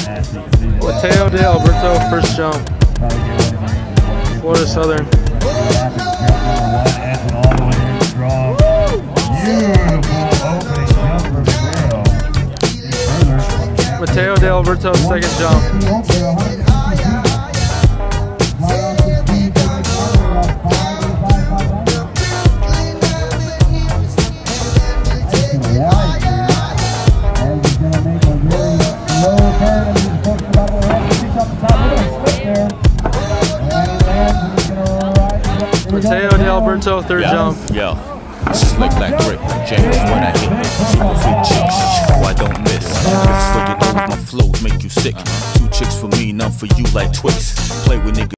Matteo de Alberto, first jump. Florida Southern. Matteo de Alberto, second jump. Matteo de Alberto, third jump. Yo, this is Lake Black Brick. James when I hit it. Super fit chicks, I don't miss. So you know my flows make you sick. 2 chicks for me, none for you like Twix. Play with niggas.